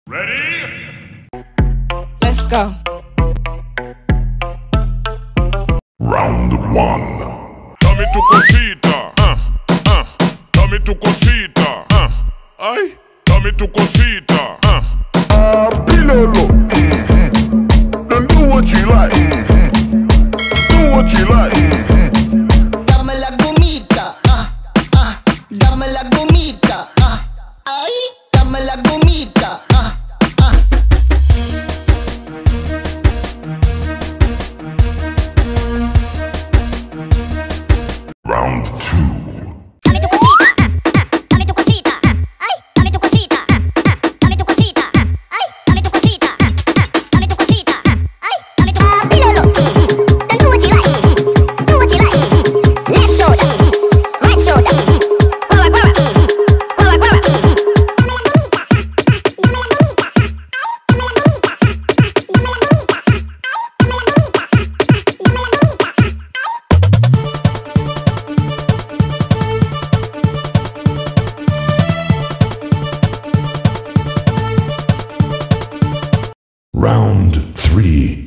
Ready? Let's go. Round one. Dame tu cosita. Dame tu cosita. Ay, dame tu cosita. Pilolo. Then do what you like. Do what you like. Dame la gomita, dame la gomita, ay, dame la gomita, Round two. Dame tu cosita, dame tu cosita, ay, dame tu cosita, dame tu cosita, ay, dame tu cosita, dame tu cosita, ay, dame tu pilolo. Then do what you like, do what you like. Left shoulder, right shoulder, guara guara, guara guara. Round three.